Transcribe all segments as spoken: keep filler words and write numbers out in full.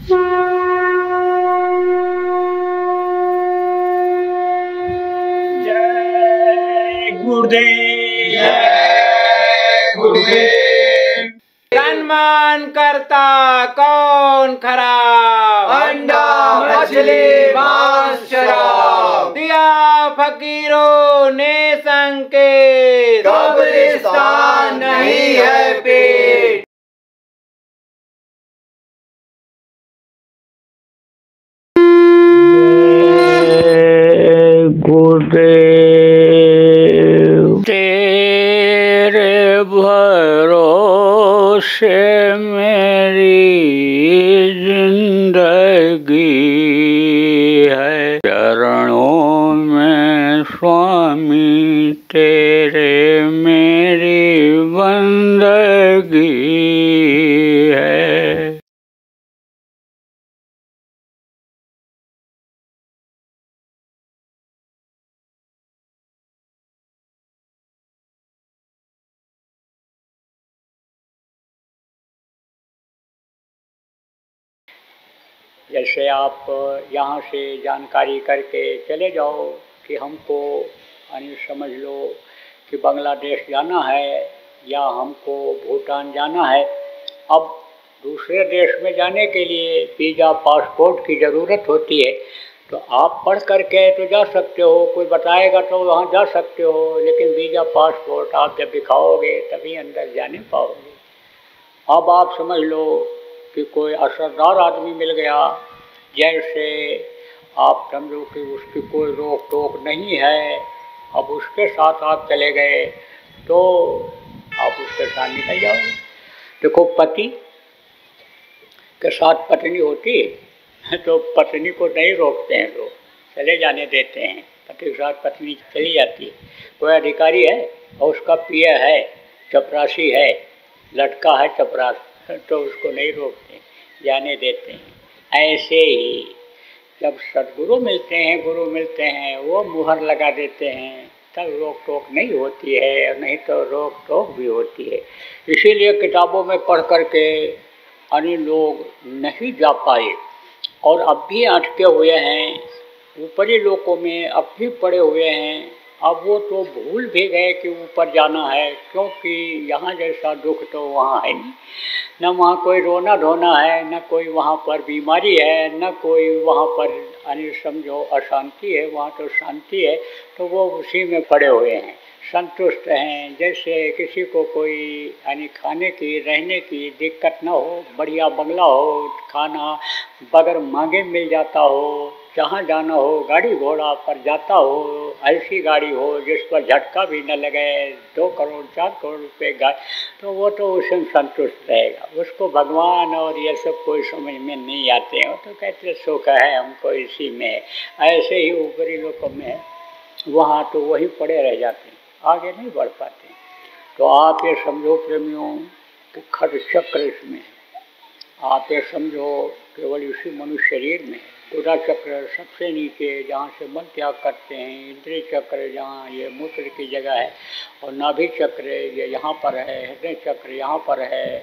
जय गुरुदेव, जय गुरुदेव। सम्मान करता कौन खरा? अंडा मछली मांस शराब, दिया फकीरों ने संकेत, कब्रिस्तान नहीं है पेट। गुरुदेव, तेरे भरोसे मेरी जिंदगी है, चरणों में स्वामी तेरे मेरी बंदगी है। जैसे आप यहाँ से जानकारी करके चले जाओ कि हमको यानी समझ लो कि बांग्लादेश जाना है या हमको भूटान जाना है। अब दूसरे देश में जाने के लिए वीज़ा पासपोर्ट की ज़रूरत होती है, तो आप पढ़ करके तो जा सकते हो, कोई बताएगा तो वहाँ जा सकते हो, लेकिन वीज़ा पासपोर्ट आप जब दिखाओगे तभी अंदर जाने पाओगे। अब आप समझ लो कि कोई असरदार आदमी मिल गया, जैसे आप समझो कि उसकी कोई रोक टोक नहीं है, अब उसके साथ आप चले गए तो आप उसके साथ निकल जाओगे। देखो, पति के साथ पत्नी होती है तो पत्नी को नहीं रोकते हैं लोग, चले जाने देते हैं, पति के साथ पत्नी चली जाती है। कोई अधिकारी है और उसका पिया है, चपरासी है, लटका है चपरास, तो उसको नहीं रोकते, जाने देते हैं। ऐसे ही जब सदगुरु मिलते हैं, गुरु मिलते हैं, वो मुहर लगा देते हैं, तब रोक टोक नहीं होती है, और नहीं तो रोक टोक भी होती है। इसीलिए किताबों में पढ़ करके अन्य लोग नहीं जा पाए और अब भी अटके हुए हैं, ऊपरी लोकों में अब भी पड़े हुए हैं। अब वो तो भूल भी गए कि ऊपर जाना है, क्योंकि यहाँ जैसा दुख तो वहाँ है नहीं, न वहाँ कोई रोना धोना है, न कोई वहाँ पर बीमारी है, न कोई वहाँ पर यानी समझो अशांति है, वहाँ तो शांति है। तो वो उसी में पड़े हुए हैं, संतुष्ट हैं। जैसे किसी को कोई यानी खाने की रहने की दिक्कत ना हो, बढ़िया बंगला हो, खाना बगैर मांगे मिल जाता हो, जहाँ जाना हो गाड़ी घोड़ा पर जाता हो, ऐसी गाड़ी हो जिस पर झटका भी न लगे, दो करोड़ चार करोड़ रुपए गाड़ी, तो वो तो उसमें संतुष्ट रहेगा। उसको भगवान और ये सब कोई समझ में नहीं आते हैं, वो तो कहते सुख है हमको इसी में। ऐसे ही ऊपरी लोगों में वहाँ तो वही पड़े रह जाते हैं, आगे नहीं बढ़ पाते। तो आप ये समझो प्रेमियों कि खट चक्र इसमें है, आप ये समझो केवल इसी मनुष्य शरीर में है। गुदा चक्र सबसे नीचे, जहाँ से मन त्याग करते हैं, इंद्रिय चक्र जहाँ ये मूत्र की जगह है, और नाभि चक्र ये यहाँ पर है, हृदय चक्र यहाँ पर है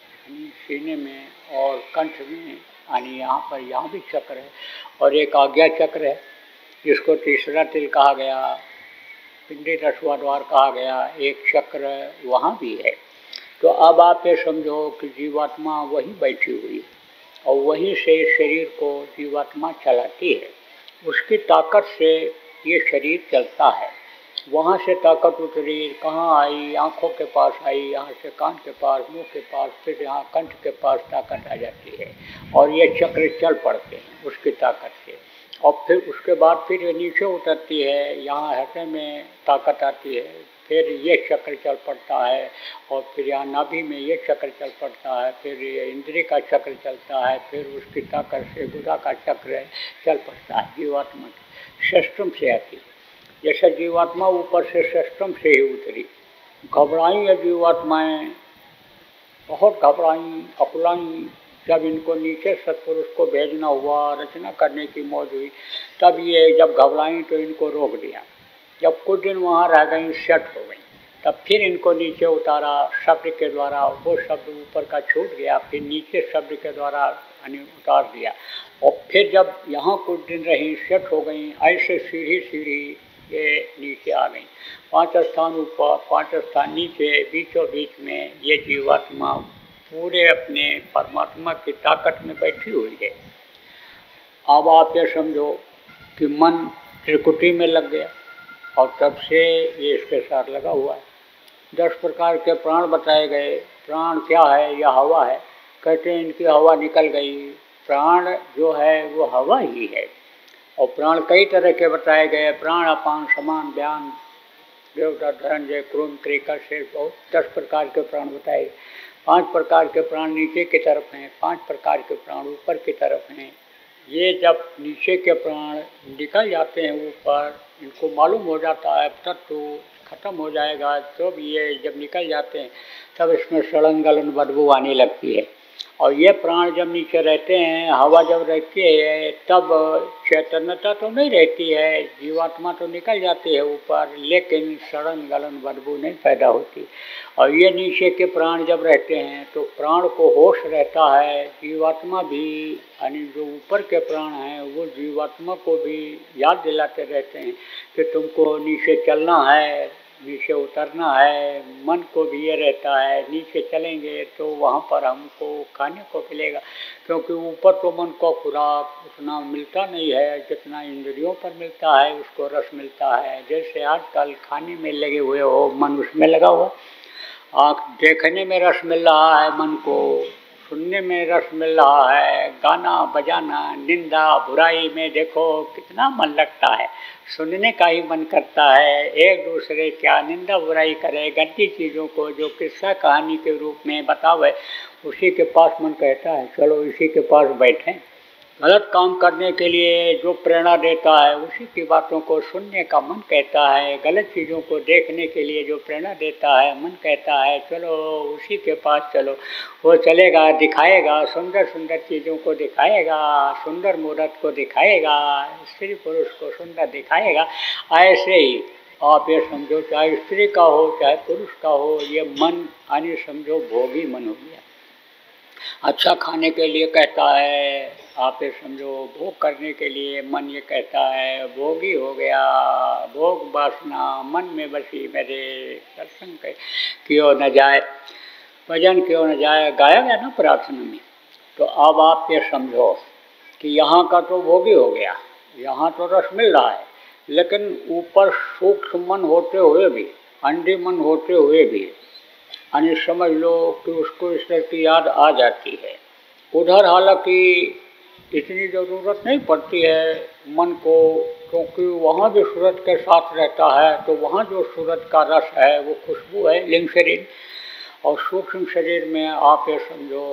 सीने में, और कंठ में यानी यहाँ पर यहाँ भी चक्र है, और एक आज्ञा चक्र है जिसको तीसरा तिल कहा गया, पिंडी दसवां द्वार कहा गया, एक चक्र वहाँ भी है। तो अब आप ये समझो कि जीवात्मा वहीं बैठी हुई है और वहीं से शरीर को जीवात्मा चलाती है, उसकी ताकत से ये शरीर चलता है। वहाँ से ताकत उतरी कहाँ आई? आँखों के पास आई, यहाँ से कान के पास, मुंह के पास, फिर यहाँ कंठ के पास ताकत आ जाती है, और ये चक्र चल पड़ते हैं उसकी ताकत से। और फिर उसके बाद फिर ये नीचे उतरती है, यहाँ हृदय में ताकत आती है, फिर ये चक्र चल पड़ता है, और फिर यहाँ नाभि में ये चक्र चल पड़ता है, फिर ये इंद्रिय का चक्र चलता है, फिर उसकी ताकत से गुदा का चक्र चल पड़ता है। जीवात्मा सिस्टम से आती है, जैसे जीवात्मा ऊपर से सिस्टम से ही उतरी। घबराई ये जीवात्माएँ, बहुत घबराई, अकुलाई। जब इनको नीचे सत्पुरुष को भेजना हुआ, रचना करने की मौज हुई, तब ये जब घबराई तो इनको रोक दिया। जब कुछ दिन वहाँ रह गई, सेट हो गई, तब फिर इनको नीचे उतारा शब्द के द्वारा। वो शब्द ऊपर का छूट गया, फिर नीचे शब्द के द्वारा यानी उतार दिया। और फिर जब यहाँ कुछ दिन रही, सेट हो गई, ऐसे सीढ़ी सीढ़ी ये नीचे आ गई। पांच स्थान ऊपर, पांच स्थान नीचे, बीचों बीच में ये जीवात्मा पूरे अपने परमात्मा की ताकत में बैठी हुई है। अब आप ये समझो कि मन त्रिकुटी में लग गया और तब से ये इसके साथ लगा हुआ है। दस प्रकार के प्राण बताए गए। प्राण क्या है? यह हवा है। कहते हैं इनकी हवा निकल गई। प्राण जो है वो हवा ही है। और प्राण कई तरह के बताए गए। प्राण, अपान, समान, व्यान, देवता, धनंजय, क्रूम, त्रिका, शेष, बहुत दस प्रकार के प्राण बताए। पांच प्रकार के प्राण नीचे की तरफ हैं, पांच प्रकार के प्राण ऊपर की तरफ हैं। ये जब नीचे के प्राण निकल जाते हैं ऊपर, इनको मालूम हो जाता है तब तो खत्म हो जाएगा, तो भी ये जब निकल जाते हैं तब इसमें सड़न गलन बदबू आने लगती है। और ये प्राण जब नीचे रहते हैं, हवा जब रहती है, तब चैतन्यता तो नहीं रहती है, जीवात्मा तो निकल जाती है ऊपर, लेकिन सड़न गलन बदबू नहीं पैदा होती। और ये नीचे के प्राण जब रहते हैं तो प्राण को होश रहता है। जीवात्मा भी, यानी जो ऊपर के प्राण हैं वो जीवात्मा को भी याद दिलाते रहते हैं कि तुमको नीचे चलना है, नीचे उतरना है। मन को भी ये रहता है नीचे चलेंगे तो वहाँ पर हमको खाने को मिलेगा, क्योंकि ऊपर तो मन को खुराक उतना मिलता नहीं है जितना इंद्रियों पर मिलता है, उसको रस मिलता है। जैसे आजकल खाने में लगे हुए हो, मन उसमें लगा हुआ, आँख देखने में रस मिल रहा है, मन को सुनने में रस मिल रहा है, गाना बजाना, निंदा बुराई में देखो कितना मन लगता है, सुनने का ही मन करता है। एक दूसरे क्या निंदा बुराई करे, गंदी चीज़ों को जो किस्सा कहानी के रूप में बतावे, उसी के पास मन कहता है चलो इसी के पास बैठें। गलत काम करने के लिए जो प्रेरणा देता है उसी की बातों को सुनने का मन कहता है। गलत चीज़ों को देखने के लिए जो प्रेरणा देता है मन कहता है चलो उसी के पास चलो। वो चलेगा, दिखाएगा, सुंदर सुंदर चीज़ों को दिखाएगा, सुंदर मूर्त को दिखाएगा, स्त्री पुरुष को सुंदर दिखाएगा। ऐसे ही आप ये समझो, चाहे स्त्री का हो चाहे पुरुष का हो, ये मन यानी समझो भोगी मन हो गया। अच्छा खाने के लिए कहता है, आप ये समझो भोग करने के लिए मन ये कहता है, भोगी हो गया, भोग वासना मन में बसी मेरे, सत्संग क्यों न जाए, भजन क्यों न जाए, गाया गया ना प्रार्थना में। तो अब आप ये समझो कि यहाँ का तो भोगी हो गया, यहाँ तो रस मिल रहा है, लेकिन ऊपर सूक्ष्म मन होते हुए भी, अंधी मन होते हुए भी, यानी समझ लो कि उसको ईश्वर की याद आ जाती है। उधर हालांकि इतनी ज़रूरत नहीं पड़ती है मन को, क्योंकि वहाँ जो सूरत के साथ रहता है तो वहाँ जो सूरत का रस है वो खुशबू है, लिंग शरीर। और सूक्ष्म शरीर में आप ये समझो,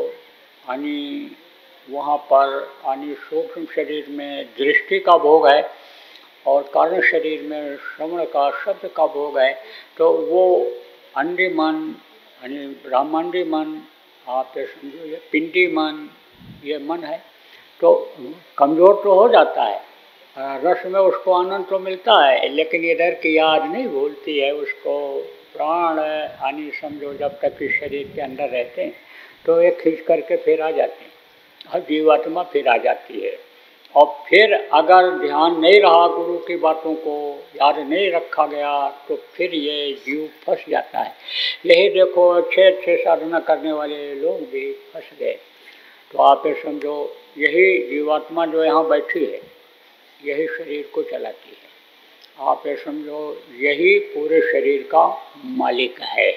यानी वहाँ पर यानी सूक्ष्म शरीर में दृष्टि का भोग है और कारण शरीर में श्रवण का, शब्द का भोग है। तो वो अंडी मन यानी ब्रह्मांडी मन, आप ये समझो ये पिंडी मन, ये मन है तो कमज़ोर तो हो जाता है। रस में उसको आनंद तो मिलता है, लेकिन इधर की याद नहीं भूलती है उसको। प्राण यानी समझो जब तक इस शरीर के अंदर रहते हैं तो ये खींच करके फिर आ जाते हैं, हर जीवात्मा फिर आ जाती है। और फिर अगर ध्यान नहीं रहा, गुरु की बातों को याद नहीं रखा गया, तो फिर ये जीव फंस जाता है। यही देखो अच्छे अच्छे साधना करने वाले लोग भी फंस गए। तो आप ये समझो यही जीवात्मा जो यहाँ बैठी है यही शरीर को चलाती है। आप ये समझो यही पूरे शरीर का मालिक है।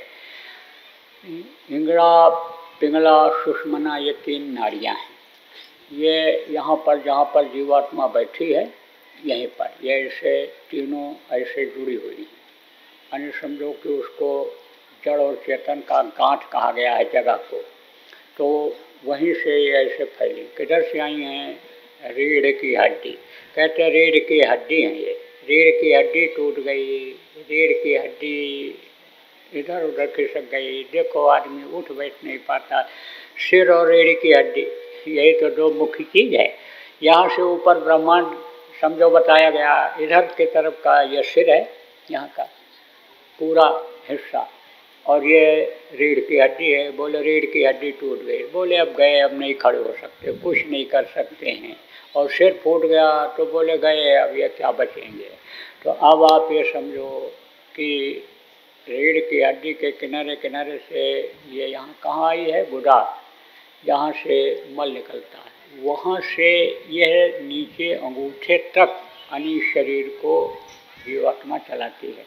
इंगड़ा, पिंगला, सुषमना, ये तीन नाड़ियाँ हैं। ये यहाँ पर जहाँ पर जीवात्मा बैठी है यहीं पर ये ऐसे तीनों ऐसे जुड़ी हुई हैं। यानी समझो कि उसको जड़ और चेतन का गांठ कहा गया है जगह को। तो वहीं से ये ऐसे फैली। किधर से आई हैं? रीढ़ की हड्डी। कहते हैं रीढ़ की हड्डी है ये। रीढ़ की हड्डी टूट गई, रीढ़ की हड्डी इधर उधर खिसक गई, देखो आदमी उठ बैठ नहीं पाता। सिर और रीढ़ की हड्डी यही तो दो मुख्य चीज़ है। यहाँ से ऊपर ब्रह्मांड समझो बताया गया, इधर की तरफ का यह सिर है, यहाँ का पूरा हिस्सा और ये रीढ़ की हड्डी है। बोले रीढ़ की हड्डी टूट गई। बोले अब गए, अब नहीं खड़े हो सकते, कुछ नहीं कर सकते हैं। और सिर फूट गया तो बोले गए, अब ये क्या बचेंगे। तो अब आप ये समझो कि रीढ़ की हड्डी के किनारे किनारे से ये यहाँ कहाँ आई है, गुदा, जहाँ से मल निकलता है, वहाँ से यह नीचे अंगूठे तक यानी शरीर को जीवात्मा चलाती है।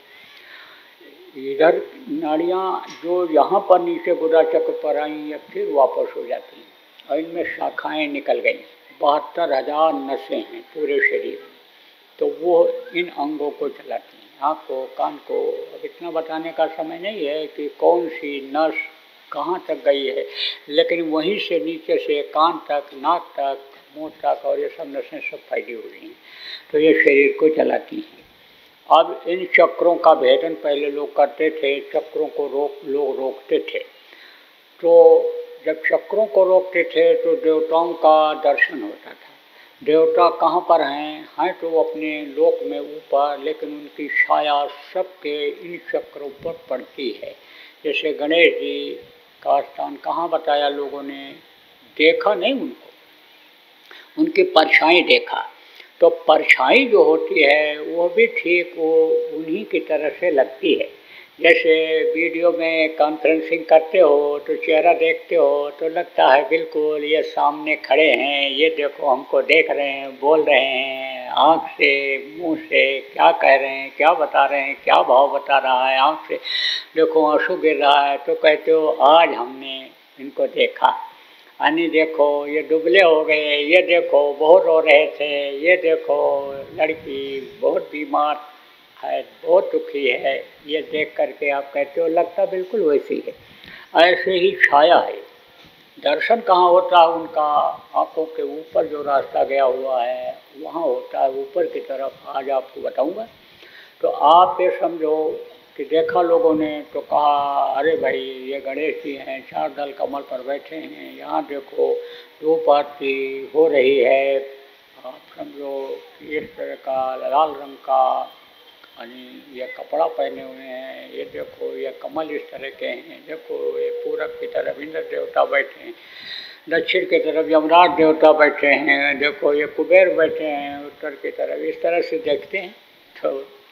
इधर नाड़ियाँ जो यहाँ पर नीचे गुदा चक्र पर आई या फिर वापस हो जाती हैं और इनमें शाखाएं निकल गई। बहत्तर हजार नसें हैं पूरे शरीर में, तो वो इन अंगों को चलाती हैं, आँख को, कान को। अब इतना बताने का समय नहीं है कि कौन सी नस कहाँ तक गई है, लेकिन वहीं से नीचे से कान तक, नाक तक, मुँह तक और ये सब नसें सब फैली हुई हैं, तो ये शरीर को चलाती हैं। अब इन चक्रों का भेदन पहले लोग करते थे, चक्रों को रोक लोग रोकते थे। तो जब चक्रों को रोकते थे तो देवताओं का दर्शन होता था। देवता कहाँ पर हैं हैं तो अपने लोक में ऊपर, लेकिन उनकी छाया सबके इन चक्रों पर पड़ती है। जैसे गणेश जी का स्थान कहाँ बताया लोगों ने, देखा नहीं उनको, उनकी परछाई देखा। तो परछाई जो होती है वो भी ठीक वो उन्हीं की तरह से लगती है। जैसे वीडियो में कॉन्फ्रेंसिंग करते हो तो चेहरा देखते हो तो लगता है बिल्कुल ये सामने खड़े हैं, ये देखो हमको देख रहे हैं, बोल रहे हैं, आँख से मुंह से क्या कह रहे हैं, क्या बता रहे हैं, क्या भाव बता रहा है, आँख से देखो आंसू गिर रहा है तो कहते हो आज हमने इनको देखा। यानी देखो ये दुबले हो गए, ये देखो बहुत रो रहे थे, ये देखो लड़की बहुत बीमार है, बहुत दुखी है, ये देख करके आप कहते हो लगता बिल्कुल वैसी है। ऐसे ही छाया है। दर्शन कहाँ होता है उनका, आँखों के ऊपर जो रास्ता गया हुआ है वहाँ होता है, ऊपर की तरफ। आज आपको बताऊँगा। तो आप ये समझो कि देखा लोगों ने तो कहा अरे भाई ये गणेश जी हैं, चार दल कमल पर बैठे हैं, यहाँ देखो धूप आरती हो रही है। आप समझो इस तरह का लाल रंग का यानी ये कपड़ा पहने हुए हैं, ये देखो ये कमल इस तरह के हैं, देखो ये पूरब की तरफ इंद्र देवता बैठे हैं, दक्षिण की तरफ यमराज देवता बैठे हैं, देखो ये कुबेर बैठे हैं उत्तर की तरफ। इस तरह से देखते हैं तो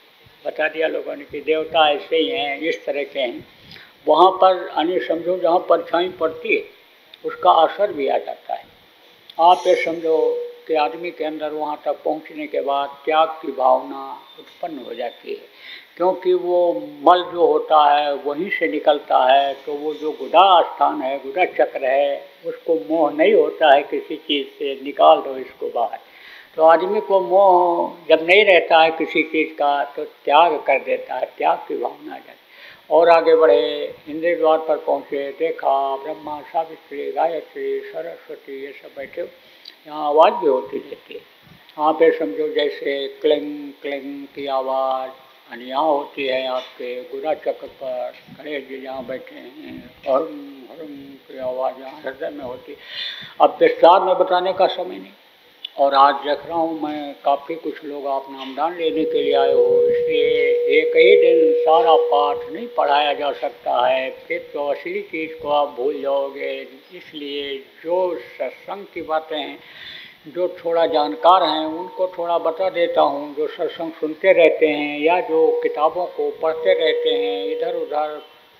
बता दिया लोगों ने कि देवता ऐसे ही हैं, इस तरह के हैं। वहाँ पर यानी समझो जहाँ परछाई पड़ती है उसका असर भी आ जाता है। आप ये समझो कि आदमी के अंदर वहाँ तक पहुँचने के बाद त्याग की भावना उत्पन्न हो जाती है, क्योंकि वो मल जो होता है वहीं से निकलता है। तो वो जो गुदा स्थान है, गुदा चक्र है, उसको मोह नहीं होता है किसी चीज़ से, निकाल दो इसको बाहर। तो आदमी को मोह जब नहीं रहता है किसी चीज़ का तो त्याग कर देता है, त्याग की भावना आ जाती है। और आगे बढ़े, इंद्र द्वार पर पहुँचे, देखा ब्रह्मा, सावित्री, गायत्री, सरस्वती ये सब बैठे। यहाँ आवाज़ भी होती रहती है। यहाँ पे समझो जैसे क्लिंग क्लिंग की आवाज़ यानी यहाँ होती है आपके गुदा चक्र पर। गणेश जी जहाँ बैठे हैं, हरम हरम की आवाज़ यहाँ हृदय में होती है। अब विस्तार में बताने का समय नहीं। और आज देख रहा हूँ मैं काफ़ी कुछ लोग आप नामदान लेने के लिए आए हो, इसलिए एक ही दिन सारा पाठ नहीं पढ़ाया जा सकता है, फिर तो असली चीज़ को आप भूल जाओगे। इसलिए जो सत्संग की बातें हैं, जो थोड़ा जानकार हैं उनको थोड़ा बता देता हूँ। जो सत्संग सुनते रहते हैं या जो किताबों को पढ़ते रहते हैं, इधर उधर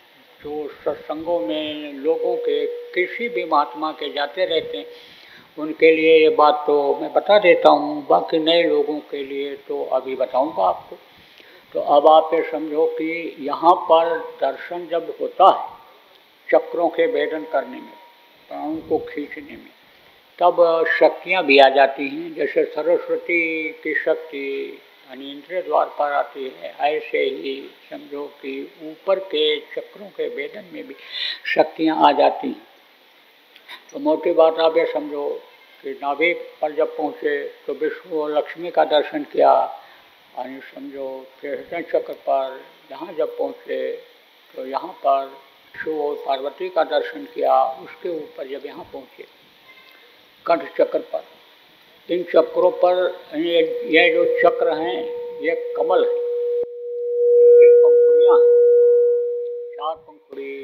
जो सत्संगों में लोगों के किसी भी महात्मा के जाते रहते हैं, उनके लिए ये बात तो मैं बता देता हूँ। बाकी नए लोगों के लिए तो अभी बताऊँगा आपको। तो अब आप ये समझो कि यहाँ पर दर्शन जब होता है चक्रों के भेदन करने में, प्राणों को खींचने में, तब शक्तियाँ भी आ जाती हैं। जैसे सरस्वती की शक्ति यानी इंद्र द्वार पर आती है, ऐसे ही समझो कि ऊपर के चक्रों के भेदन में भी शक्तियाँ आ जाती हैं। तो मोटी बात आप ये समझो कि नाभि पर जब पहुँचे तो विष्णु और लक्ष्मी का दर्शन किया, यानी समझो कि हृदय चक्र पर यहाँ जब पहुँचे तो यहाँ पर शिव और पार्वती का दर्शन किया। उसके ऊपर जब यहाँ पहुँचे कंठ चक्र पर, इन चक्रों पर ये ये जो चक्र हैं ये कमल हैं, इनकी पंखुड़ियाँ हैं, चार पंखुड़ियाँ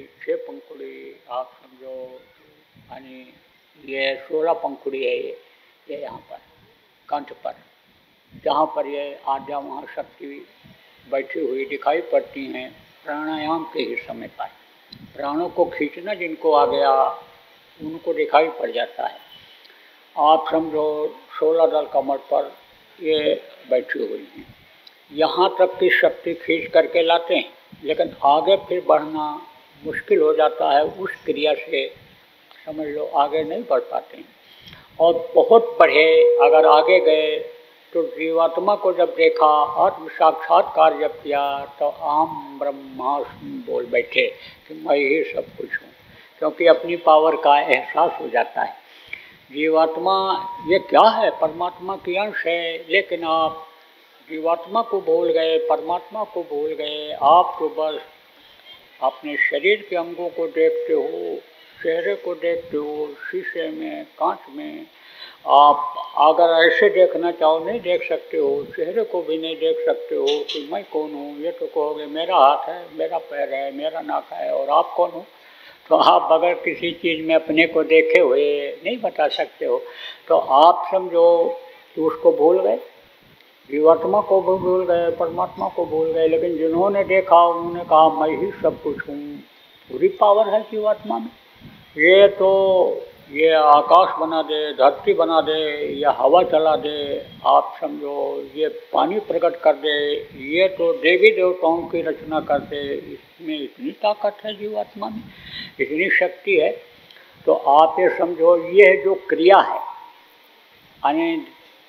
छः पंखुड़ी आप समझो, यानी ये सोलह पंखुड़ी है ये ये यहाँ पर कंठ पर, जहाँ पर ये आद्या महाशक्ति बैठी हुई दिखाई पड़ती हैं प्राणायाम के ही समय पर। प्राणों को खींचना जिनको आ गया उनको दिखाई पड़ जाता है। आप समझो सोलह दल कमर पर ये बैठी हुई हैं, यहाँ तक की शक्ति खींच करके लाते हैं, लेकिन आगे फिर बढ़ना मुश्किल हो जाता है। उस क्रिया से समझ लो आगे नहीं बढ़ पाते हैं। और बहुत बढ़े अगर आगे गए तो जीवात्मा को जब देखा, आत्म साक्षात्कार जब किया तो अहम ब्रह्मास्मि बोल बैठे कि मैं ही सब कुछ हूँ, क्योंकि अपनी पावर का एहसास हो जाता है। जीवात्मा ये क्या है? परमात्मा की अंश है, लेकिन आप जीवात्मा को भूल गए, परमात्मा को भूल गए। आप तो बस अपने शरीर के अंगों को देखते हो, चेहरे को देखते हो, शीशे में, कांच में। आप अगर ऐसे देखना चाहो नहीं देख सकते हो, चेहरे को भी नहीं देख सकते हो कि मैं कौन हूँ। ये तो कहोगे मेरा हाथ है, मेरा पैर है, मेरा नाक है, और आप कौन हो? तो आप बगैर किसी चीज़ में अपने को देखे हुए नहीं बता सकते हो। तो आप समझो कि उसको भूल गए, जीवात्मा को भी भूल गए, परमात्मा को भूल गए। लेकिन जिन्होंने देखा उन्होंने कहा मैं ही सब कुछ हूँ। पूरी पावर है जीवात्मा में। ये तो ये आकाश बना दे, धरती बना दे, या हवा चला दे, आप समझो ये पानी प्रकट कर दे, ये तो देवी देवताओं की रचना कर दे। इसमें इतनी ताकत है जीवात्मा में, इतनी शक्ति है। तो आप ये समझो ये जो क्रिया है, यानी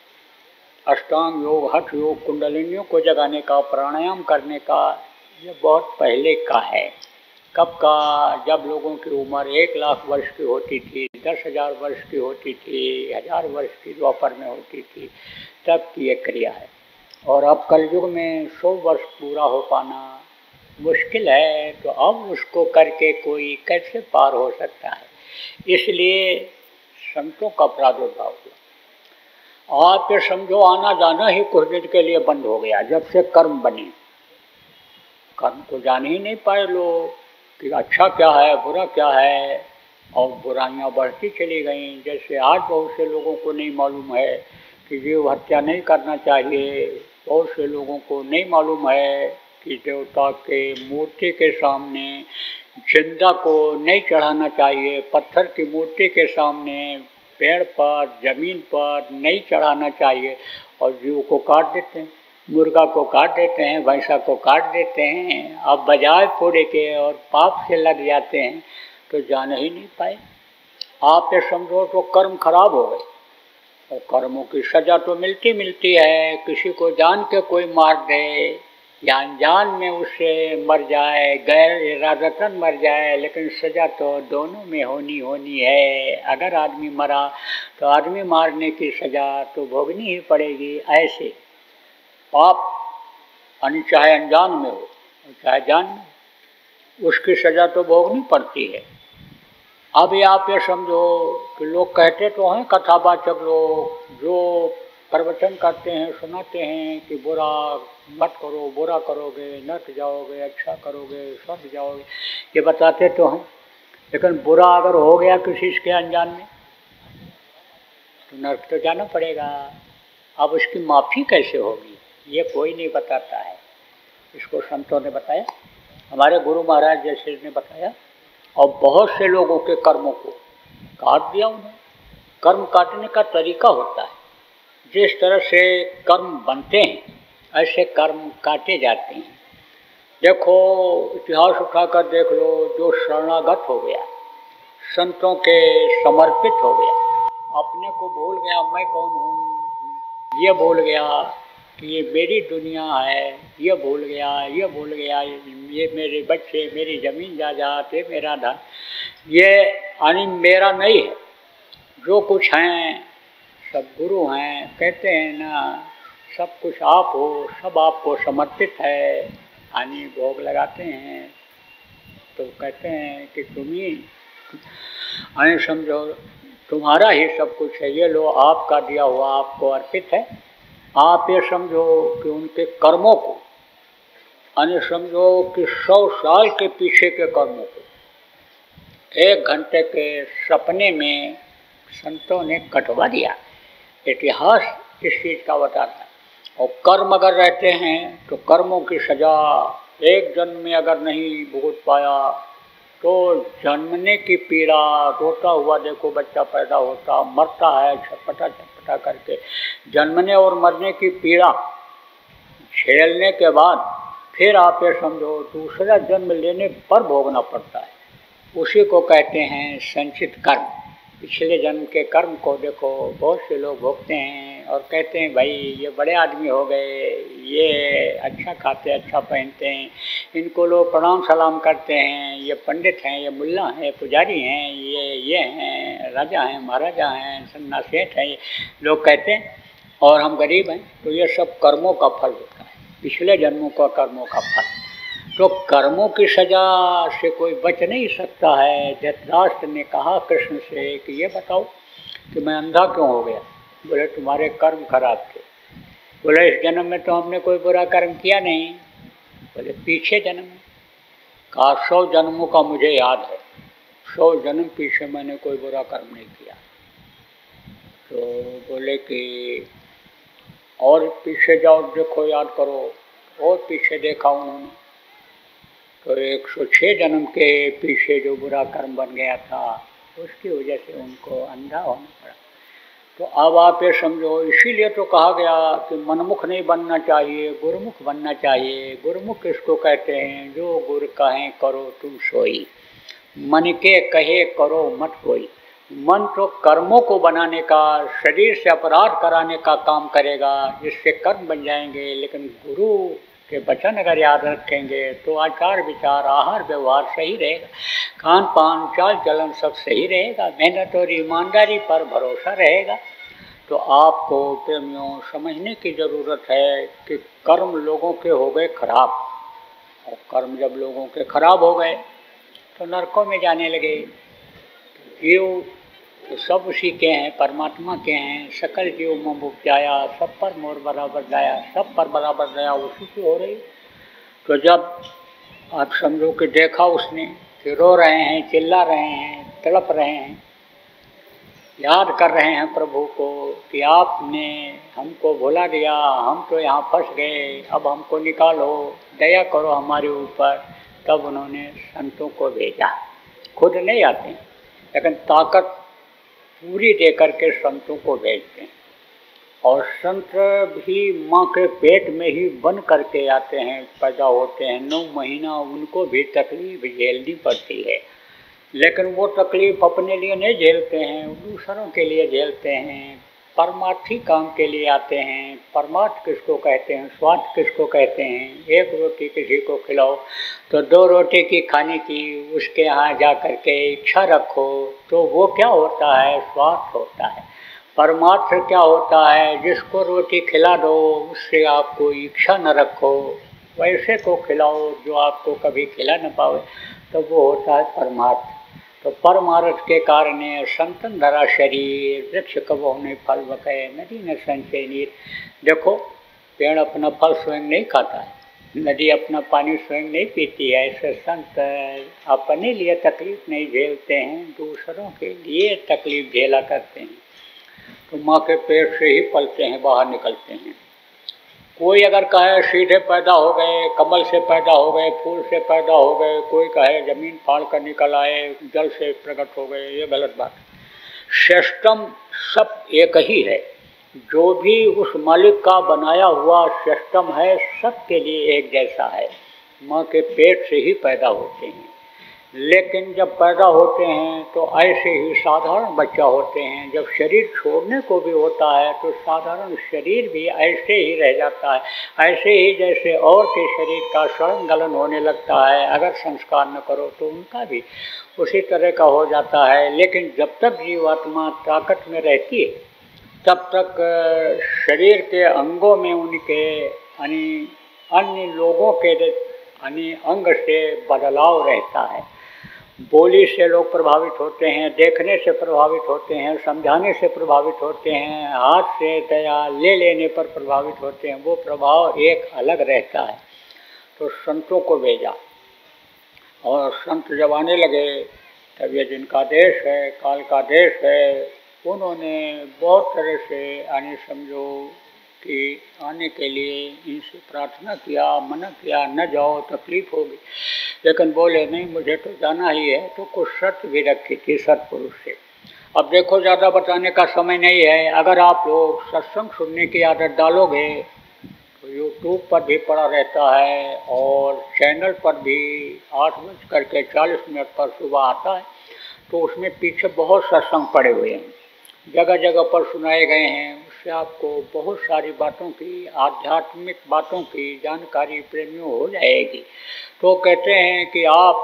अष्टांग योग, हठ योग, कुंडलिनियों को जगाने का, प्राणायाम करने का, ये बहुत पहले का है। कब का? जब लोगों की उम्र एक लाख वर्ष की होती थी, दस हजार वर्ष की होती थी, हजार वर्ष की द्वापर में होती थी, तब की ये क्रिया है। और अब कलयुग में सौ वर्ष पूरा हो पाना मुश्किल है, तो अब उसको करके कोई कैसे पार हो सकता है? इसलिए संतों का प्रादुर्भाव हुआ। आप ये समझो आना जाना ही कुछ दिन के लिए बंद हो गया जब से कर्म बने। कर्म को जान ही नहीं पाए लोग कि अच्छा क्या है, बुरा क्या है, और बुराइयां बढ़ती चली गईं। जैसे आज बहुत से लोगों को नहीं मालूम है कि जीव हत्या नहीं करना चाहिए, बहुत से लोगों को नहीं मालूम है कि देवता के मूर्ति के सामने जिंदा को नहीं चढ़ाना चाहिए, पत्थर की मूर्ति के सामने, पेड़ पर, जमीन पर नहीं चढ़ाना चाहिए, और जीव को काट देते हैं, मुर्गा को काट देते हैं, भैंसा को काट देते हैं। अब बजाय फोड़े के और पाप से लग जाते हैं तो जान ही नहीं पाए। आप ये समझो तो कर्म खराब हो गए, और कर्मों की सजा तो मिलती मिलती है। किसी को जान के कोई मार दे या अनजान में उससे मर जाए, गैर इरादतन मर जाए, लेकिन सजा तो दोनों में होनी होनी है। अगर आदमी मरा तो आदमी मारने की सजा तो भोगनी ही पड़ेगी। ऐसे पाप यानी चाहे अनजान में हो चाहे जान में, उसकी सजा तो भोगनी पड़ती है। अब ये आप ये समझो कि लोग कहते तो हैं, कथावाचक लोग जो प्रवचन करते हैं, सुनाते हैं कि बुरा मत करो, बुरा करोगे नरक जाओगे, अच्छा करोगे स्वर्ग जाओगे, ये बताते तो हैं। लेकिन बुरा अगर हो गया किसी के अनजान में तो नरक तो जाना पड़ेगा। अब उसकी माफ़ी कैसे होगी ये कोई नहीं बताता है। इसको संतों ने बताया, हमारे गुरु महाराज जैसे ने बताया, और बहुत से लोगों के कर्मों को काट दिया उन्होंने। कर्म काटने का तरीका होता है, जिस तरह से कर्म बनते हैं ऐसे कर्म काटे जाते हैं। देखो इतिहास उठाकर देख लो, जो शरणागत हो गया, संतों के समर्पित हो गया, अपने को भूल गया मैं कौन हूँ, ये भूल गया कि ये मेरी दुनिया है, ये भूल गया ये भूल गया ये मेरे बच्चे, मेरी ज़मीन जायदाद, ये मेरा धन, ये यानी मेरा नहीं है। जो कुछ हैं सब गुरु हैं, कहते हैं ना सब कुछ आप हो, सब आपको समर्पित है, यानी भोग लगाते हैं तो कहते हैं कि तुम ही यानी समझो तुम्हारा ही सब कुछ है, ये लो आपका दिया हुआ आपको अर्पित है। आप ये समझो कि उनके कर्मों को यानी समझो कि सौ साल के पीछे के कर्मों को एक घंटे के सपने में संतों ने कटवा दिया। इतिहास इस चीज़ का बताता है। और कर्म अगर रहते हैं तो कर्मों की सजा एक जन्म में अगर नहीं भुगत पाया तो जन्मने की पीड़ा, रोता हुआ देखो बच्चा पैदा होता मरता है छटपटा छटपटा करके, जन्मने और मरने की पीड़ा झेलने के बाद फिर आप ये समझो दूसरा जन्म लेने पर भोगना पड़ता है। उसी को कहते हैं संचित कर्म। पिछले जन्म के कर्म को देखो बहुत से लोग भोगते हैं और कहते हैं भाई ये बड़े आदमी हो गए, ये अच्छा खाते अच्छा पहनते हैं, इनको लोग प्रणाम सलाम करते हैं, ये पंडित हैं, ये मुल्ला हैं, पुजारी हैं, ये ये हैं, राजा हैं, महाराजा हैं, सन्ना सेठ हैं, लोग कहते हैं, और हम गरीब हैं। तो ये सब कर्मों का फल होता है, पिछले जन्मों का कर्मों का फल। तो कर्मों की सजा से कोई बच नहीं सकता है। धृतराष्ट्र ने कहा कृष्ण से कि ये बताओ कि मैं अंधा क्यों हो गया। बोले तुम्हारे कर्म खराब थे। बोले इस जन्म में तो हमने कोई बुरा कर्म किया नहीं। बोले पीछे जन्म में। कहा सौ जन्मों का मुझे याद है, सौ जन्म पीछे मैंने कोई बुरा कर्म नहीं किया। तो बोले कि और पीछे जाओ देखो याद करो। और पीछे देखा उन्होंने तो एक सौ छः जन्म के पीछे जो बुरा कर्म बन गया था उसकी वजह से उनको अंधा होना पड़ा। तो अब आप ये समझो, इसीलिए तो कहा गया कि मनमुख नहीं बनना चाहिए, गुरुमुख बनना चाहिए। गुरुमुख किसको कहते हैं? जो गुरु कहें करो तुम सोई, मन के कहे करो मत कोई। मन तो कर्मों को बनाने का, शरीर से अपराध कराने का काम करेगा जिससे कर्म बन जाएंगे। लेकिन गुरु के वचन अगर याद रखेंगे तो आचार विचार आहार व्यवहार सही रहेगा, खान पान चाल चलन सब सही रहेगा, मेहनत और ईमानदारी पर भरोसा रहेगा। तो आपको प्रेमियों समझने की ज़रूरत है कि कर्म लोगों के हो गए खराब, और कर्म जब लोगों के खराब हो गए तो नरकों में जाने लगे। जीव तो सब उसी के हैं, परमात्मा के हैं। सकल जीव मोह उपजाया, सब पर मोर बराबर दया, सब पर बराबर दया उसी की हो रही। तो जब आप समझो कि देखा उसने कि रो रहे हैं, चिल्ला रहे हैं, तड़प रहे हैं, याद कर रहे हैं प्रभु को कि आपने हमको भुला दिया, हम तो यहाँ फंस गए, अब हमको निकालो, दया करो हमारे ऊपर। तब उन्होंने संतों को भेजा। खुद नहीं आते लेकिन ताकत पूरी दे करके संतों को भेजते हैं। और संत भी माँ के पेट में ही बन करके आते हैं, पैदा होते हैं। नौ महीना उनको भी तकलीफ झेलनी पड़ती है, लेकिन वो तकलीफ अपने लिए नहीं झेलते हैं, दूसरों के लिए झेलते हैं। परमार्थी काम के लिए आते हैं। परमार्थ किसको कहते हैं? स्वार्थ किसको कहते हैं? एक रोटी किसी को खिलाओ तो दो रोटी की खाने की उसके यहाँ जा कर के इच्छा रखो तो वो क्या होता है? स्वार्थ होता है। परमार्थ क्या होता है? जिसको रोटी खिला दो उससे आपको इच्छा न रखो, वैसे को खिलाओ जो आपको कभी खिला न पावे, तो वो होता है परमार्थ। तो परमार्थ के कारण संतन धरा शरीर, वृक्ष कबो ने फल बके, नदी न संचय नीर। देखो पेड़ अपना फल स्वयं नहीं खाता है, नदी अपना पानी स्वयं नहीं पीती है। ऐसे संत अपने लिए तकलीफ नहीं झेलते हैं, दूसरों के लिए तकलीफ झेला करते हैं। तो माँ के पेट से ही पलते हैं, बाहर निकलते हैं। कोई अगर कहे सीधे पैदा हो गए, कमल से पैदा हो गए, फूल से पैदा हो गए, कोई कहे जमीन फाड़ कर निकल आए, जल से प्रकट हो गए, ये गलत बात है। सिस्टम सब एक ही है। जो भी उस मालिक का बनाया हुआ सिस्टम है सबके लिए एक जैसा है। माँ के पेट से ही पैदा होते हैं, लेकिन जब पैदा होते हैं तो ऐसे ही साधारण बच्चा होते हैं। जब शरीर छोड़ने को भी होता है तो साधारण शरीर भी ऐसे ही रह जाता है। ऐसे ही जैसे और के शरीर का सड़न गलन होने लगता है, अगर संस्कार न करो तो उनका भी उसी तरह का हो जाता है। लेकिन जब तक जीवात्मा ताकत में रहती है तब तक शरीर के अंगों में उनके यानी अन्य लोगों के यानी अंग से बदलाव रहता है। बोली से लोग प्रभावित होते हैं, देखने से प्रभावित होते हैं, समझाने से प्रभावित होते हैं, हाथ से दया ले लेने पर प्रभावित होते हैं। वो प्रभाव एक अलग रहता है। तो संतों को भेजा और संत जब आने लगे तब ये जिनका देश है, काल का देश है, उन्होंने बहुत तरह से यानी समझो कि आने के लिए इनसे प्रार्थना किया, मना किया, न जाओ तकलीफ होगी, लेकिन बोले नहीं मुझे तो जाना ही है। तो कुछ शर्त भी रखी थी सत्पुरुष से। अब देखो ज़्यादा बताने का समय नहीं है। अगर आप लोग सत्संग सुनने की आदत डालोगे तो यूट्यूब पर भी पड़ा रहता है और चैनल पर भी आठ बज करके चालीस मिनट पर सुबह आता है, तो उसमें पीछे बहुत सत्संग पड़े हुए हैं, जगह जगह पर सुनाए गए हैं। उससे आपको बहुत सारी बातों की, आध्यात्मिक बातों की जानकारी प्रेमियों हो जाएगी। तो कहते हैं कि आप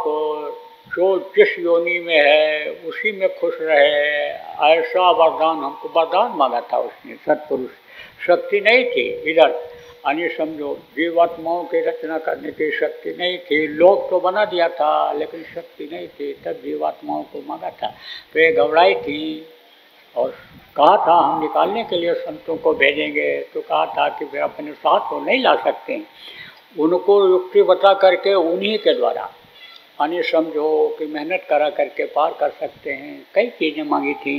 जो जिस योनि में है उसी में खुश रहे, ऐसा वरदान, हमको वरदान मांगा था उसने सत्पुरुष। शक्ति नहीं थी इधर, यानी समझो जीवात्माओं की रचना करने की शक्ति नहीं थी। लोग तो बना दिया था लेकिन शक्ति नहीं थी, तब जीवात्माओं को मांगा था। तो ये घबराई थी और कहा था हम निकालने के लिए संतों को भेजेंगे। तो कहा था कि वे अपने साथ तो नहीं ला सकते, उनको युक्ति बता करके उन्हीं के द्वारा यानी समझो कि मेहनत करा करके पार कर सकते हैं। कई चीज़ें मांगी थी,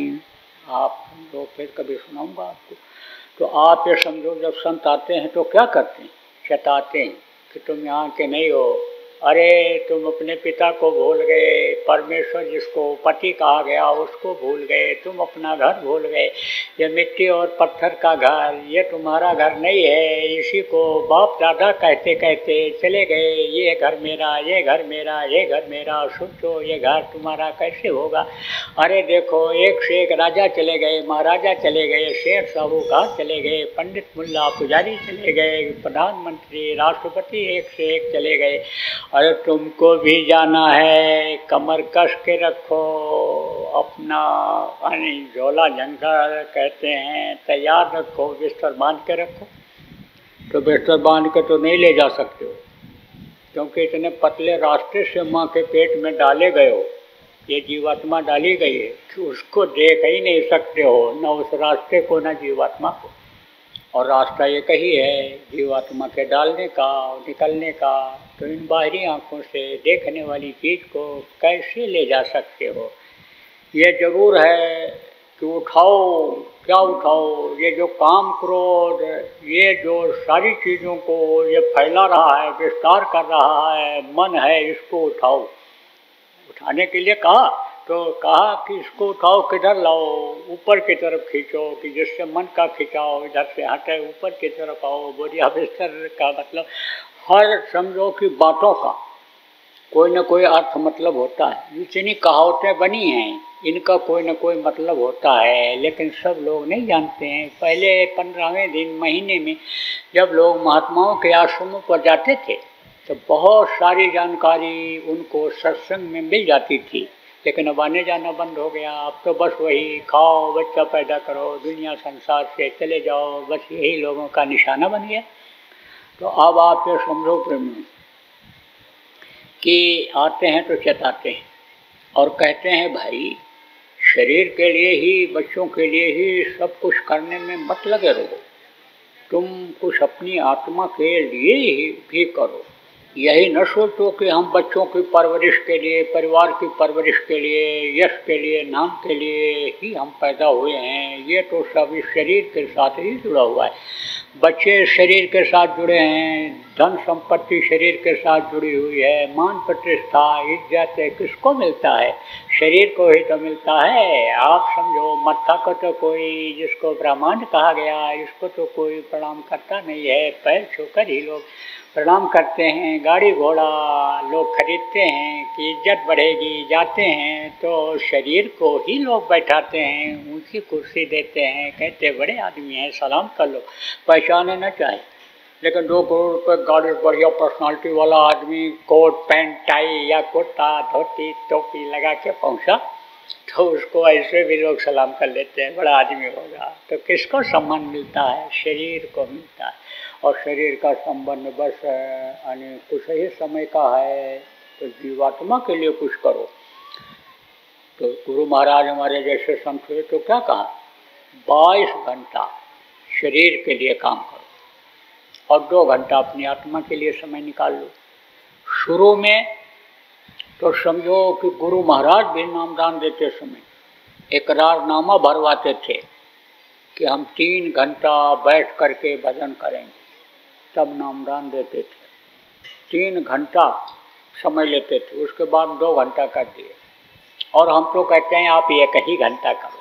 आप समझो फिर कभी सुनाऊंगा आपको। तो आप ये समझो जब संत आते हैं तो क्या करते हैं, चताते हैं कि तुम यहाँ के नहीं हो, अरे तुम अपने पिता को भूल गए, परमेश्वर जिसको पति कहा गया उसको भूल गए, तुम अपना घर भूल गए, ये मिट्टी और पत्थर का घर ये तुम्हारा घर नहीं है, इसी को बाप दादा कहते कहते चले गए, ये घर मेरा, ये घर मेरा, ये घर मेरा, सोचो ये घर तुम्हारा कैसे होगा। अरे देखो एक से एक राजा चले गए, महाराजा चले गए, शेर साहूकार चले गए, पंडित मुल्ला पुजारी चले गए, प्रधानमंत्री राष्ट्रपति एक से एक चले गए। अरे तुमको भी जाना है, कमर कस के रखो, अपना यानी झोला झंझा कहते हैं तैयार रखो, बिस्तर बांध के रखो। तो बिस्तर बांध के तो नहीं ले जा सकते हो, क्योंकि इतने पतले रास्ते से माँ के पेट में डाले गए हो, ये जीवात्मा डाली गई है कि उसको देख ही नहीं सकते हो, न उस रास्ते को न जीवात्मा को। और रास्ता एक ही है जीवात्मा के डालने का और निकलने का। तो इन बाहरी आँखों से देखने वाली चीज़ को कैसे ले जा सकते हो। ये जरूर है कि उठाओ, क्या उठाओ, ये जो काम क्रोध, ये जो सारी चीज़ों को ये फैला रहा है, विस्तार कर रहा है, मन है, इसको उठाओ। उठाने के लिए कहा तो कहा कि इसको उठाओ, किधर लाओ, ऊपर की तरफ खींचो, कि जिससे मन का खिंचाओ इधर से हटे, ऊपर की तरफ आओ। बोरिया बिस्तर का मतलब हर समझो कि बातों का कोई ना कोई अर्थ मतलब होता है। जितनी कहावतें बनी हैं इनका कोई ना कोई मतलब होता है, लेकिन सब लोग नहीं जानते हैं। पहले पंद्रहवें दिन महीने में जब लोग महात्माओं के आश्रमों पर जाते थे तो बहुत सारी जानकारी उनको सत्संग में मिल जाती थी, लेकिन अब आने जाना बंद हो गया। अब तो बस वही खाओ, बच्चा पैदा करो, दुनिया संसार से चले जाओ, बस यही लोगों का निशाना बन गया। तो अब आप ये समझो प्रेमी कि आते हैं तो चताते हैं और कहते हैं भाई शरीर के लिए ही, बच्चों के लिए ही सब कुछ करने में मत लगे रहो, तुम कुछ अपनी आत्मा के लिए ही भी करो। यही न सोचो कि हम बच्चों की परवरिश के लिए, परिवार की परवरिश के लिए, यश के लिए, नाम के लिए ही हम पैदा हुए हैं। ये तो सब इस शरीर के साथ ही जुड़ा हुआ है। बच्चे शरीर के साथ जुड़े हैं, धन संपत्ति शरीर के साथ जुड़ी हुई है, मान प्रतिष्ठा इज्जत किसको मिलता है, शरीर को ही तो मिलता है। आप समझो मत्था को तो कोई, जिसको ब्रह्मांड कहा गया, इसको तो कोई प्रणाम करता नहीं है। पैर छूकर ही लोग प्रणाम करते हैं। गाड़ी घोड़ा लोग खरीदते हैं कि इज्जत बढ़ेगी, जाते हैं तो शरीर को ही लोग बैठाते हैं, ऊंची कुर्सी देते हैं, कहते बड़े आदमी हैं, सलाम कर लो, पहचाने न चाहे। लेकिन दो करोड़ रुपये गाड़ी, बढ़िया पर्सनालिटी वाला आदमी कोट पैंट टाई या कुर्ता धोती टोपी लगा के पहुँचा तो उसको ऐसे भी लोग सलाम कर लेते हैं, बड़ा आदमी होगा। तो किसको सम्मान मिलता है? शरीर को मिलता है। और शरीर का संबंध बस यानी कुछ ही समय का है, तो जीवात्मा के लिए कुछ करो। तो गुरु महाराज हमारे जैसे संत हुए तो क्या कहा, बाईस घंटा शरीर के लिए काम करो और दो घंटा अपनी आत्मा के लिए समय निकाल लो। शुरू में तो समझो कि गुरु महाराज भी नामदान देते समय इकरारनामा भरवाते थे कि हम तीन घंटा बैठ करके भजन करेंगे, तब नामदान देते थे। तीन घंटा समय लेते थे, उसके बाद दो घंटा कर दिए। और हम तो कहते हैं आप एक ही घंटा करो,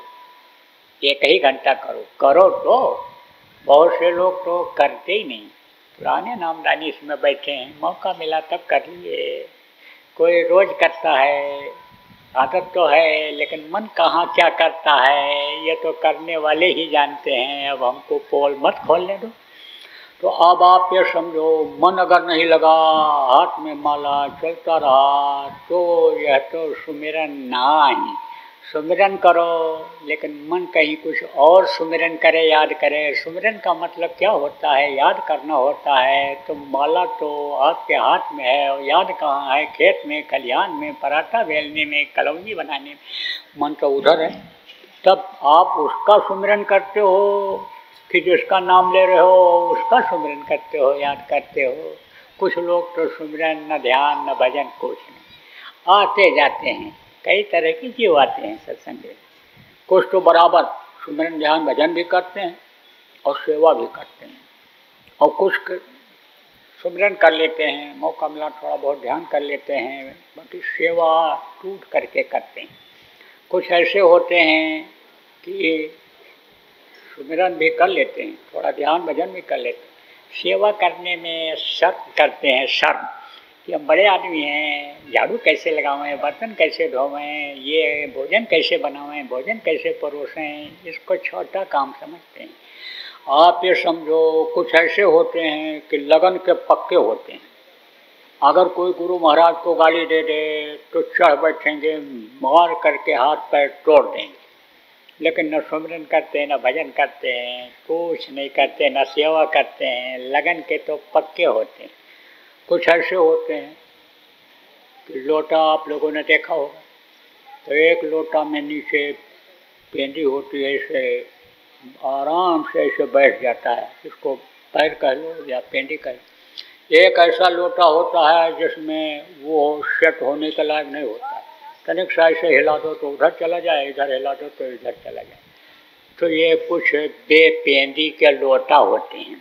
एक ही घंटा करो। करो तो बहुत से लोग तो करते ही नहीं, पुराने नामदानी इसमें बैठे हैं, मौका मिला तब कर लिए। कोई रोज करता है, आदत तो है, लेकिन मन कहाँ क्या करता है ये तो करने वाले ही जानते हैं। अब हमको पोल मत खोलने दो। तो अब आप ये समझो, मन अगर नहीं लगा, हाथ में माला चलता रहा, तो यह तो सुमिरन ना ही। सुमिरन करो लेकिन मन कहीं कुछ और सुमिरन करे, याद करे। सुमिरन का मतलब क्या होता है? याद करना होता है। तो माला तो आपके हाथ में है और याद कहाँ है? खेत में, खलिहान में, पराठा बेलने में, कलौंजी बनाने में। मन तो उधर है। तब आप उसका सुमिरन करते हो कि जिसका नाम ले रहे हो उसका सुमिरन करते हो, याद करते हो। कुछ लोग तो सुमिरन न ध्यान न भजन कुछ नहीं, आते जाते हैं। कई तरह की जीव आते हैं सत्संग में। कुछ तो बराबर सुमिरन ध्यान भजन भी करते हैं और सेवा भी करते हैं, और कुछ सुमिरन कर लेते हैं, मौका मिला थोड़ा बहुत ध्यान कर लेते हैं, बाकी सेवा टूट करके करते हैं। कुछ ऐसे होते हैं कि सुमिरन भी कर लेते हैं, थोड़ा ध्यान भजन भी कर लेते हैं, सेवा करने में शर्म करते हैं। शर्म कि हम बड़े आदमी हैं, झाड़ू कैसे लगावें, बर्तन कैसे धोवें, ये भोजन कैसे बनावें, भोजन कैसे परोसें, इसको छोटा काम समझते हैं। आप ये समझो, कुछ ऐसे होते हैं कि लगन के पक्के होते हैं। अगर कोई गुरु महाराज को गाली दे दे तो चढ़ बैठेंगे, मार करके हाथ पैर तोड़ देंगे। लेकिन न सुमिरन करते हैं, न भजन करते हैं, कुछ नहीं करते, न सेवा करते हैं। लगन के तो पक्के होते हैं। कुछ ऐसे होते हैं कि लोटा आप लोगों ने देखा होगा, तो एक लोटा में नीचे पेंदी होती है, ऐसे आराम से ऐसे बैठ जाता है, इसको पैर कह लो या पेंदी कह लो। एक ऐसा लोटा होता है जिसमें वो सेट होने के लायक नहीं होता है, तनिक सा ऐसे हिला दो तो उधर चला जाए, इधर हिला दो तो इधर चला जाए। तो ये कुछ बेपेंदी के लोटा होते हैं।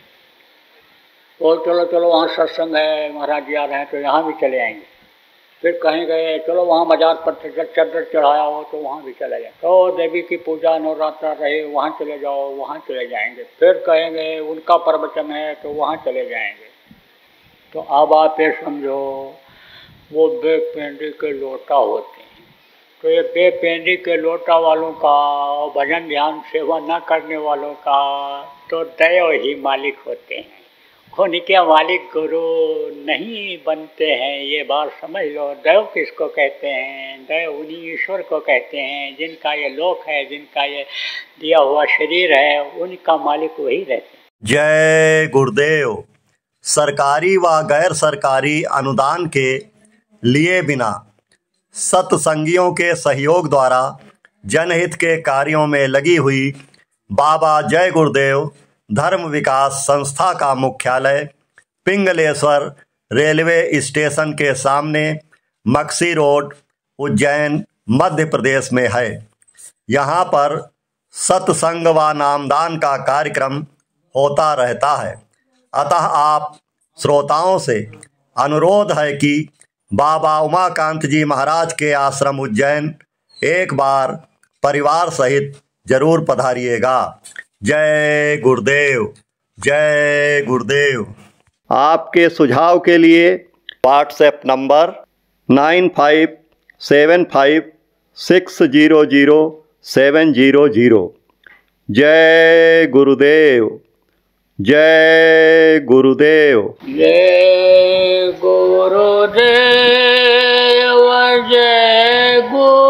और चलो चलो वहाँ सत्संग है, महाराज जी आ रहे हैं तो यहाँ भी चले आएंगे। फिर कहीं गए, चलो वहाँ मजार पर चद्दर चढ़ाया हो तो वहाँ भी चले जाए। तो देवी की पूजा नवरात्रा रहे, वहाँ चले जाओ, वहाँ चले जाएंगे। फिर कहेंगे उनका प्रवचन है तो वहाँ चले जाएंगे। तो अब आप ये समझो, वो बेपेंदी के लोटा होते हैं। तो ये बेपेंदी के लोटा वालों का, भजन ध्यान सेवा न करने वालों का तो दैव ही मालिक होते हैं। उनके मालिक गुरु नहीं बनते हैं, ये बात समझ लो। दैव किसको कहते हैं? दैव उन्हीं ईश्वर को कहते हैं जिनका ये लोक है, जिनका ये दिया हुआ शरीर है, उनका मालिक वही रहते हैं। जय गुरुदेव। सरकारी व गैर सरकारी अनुदान के लिए बिना सत्संगियों के सहयोग द्वारा जनहित के कार्यों में लगी हुई बाबा जय गुरुदेव धर्म विकास संस्था का मुख्यालय पिंगलेश्वर रेलवे स्टेशन के सामने मक्सी रोड, उज्जैन, मध्य प्रदेश में है। यहाँ पर सत्संग व नामदान का कार्यक्रम होता रहता है। अतः आप श्रोताओं से अनुरोध है कि बाबा उमाकांत जी महाराज के आश्रम उज्जैन एक बार परिवार सहित जरूर पधारिएगा। जय गुरुदेव, जय गुरुदेव। आपके सुझाव के लिए WhatsApp number nine five seven five six zero zero seven zero zero. जय गुरुदेव, जय गुरुदेव, जय गुरुदेव, जय गुरु।